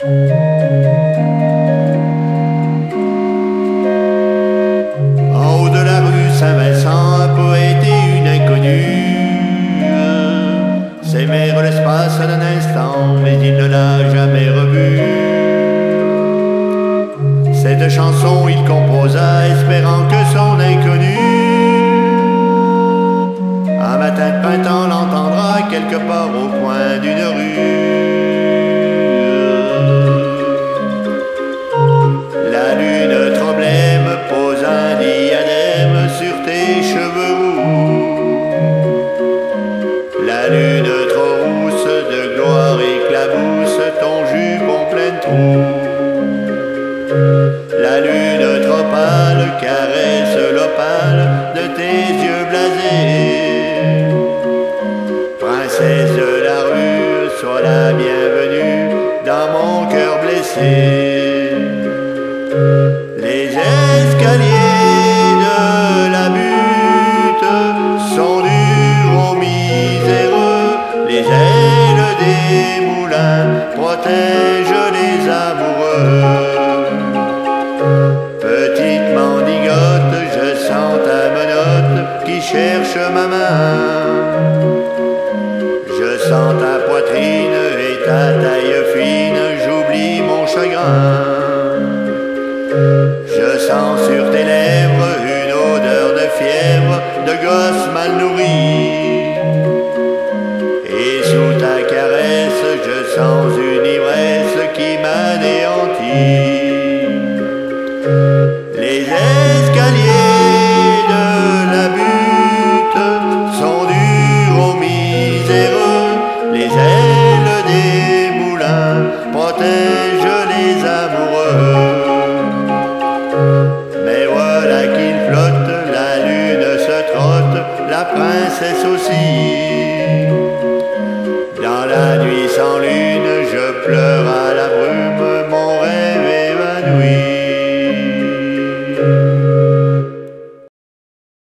En haut de la rue Saint-Vincent, un poète et une inconnue s'aimèrent l'espace d'un instant, mais il ne l'a jamais revue. Cette chanson il composa, espérant que son inconnu un matin de printemps l'entendra quelque part au coin d'une rue. La lune tremblait, me pose un diadème sur tes cheveux roux. La lune trop rousse de gloire éclabousse ton jupon plein de trous. La lune trop pâle caresse l'opale de tes yeux blasés. Princesse de la rue, sois la bienvenue dans mon cœur blessé. Les escaliers de la butte sont durs aux miséreux. Les ailes des moulins protègent les amoureux. Petite mendigote, je sens ta menotte qui cherche ma main. Je sens ta poitrine et ta taille fine, j'oublie mon chagrin. Je sens sur tes lèvres une odeur de fièvre, de gosse mal nourri.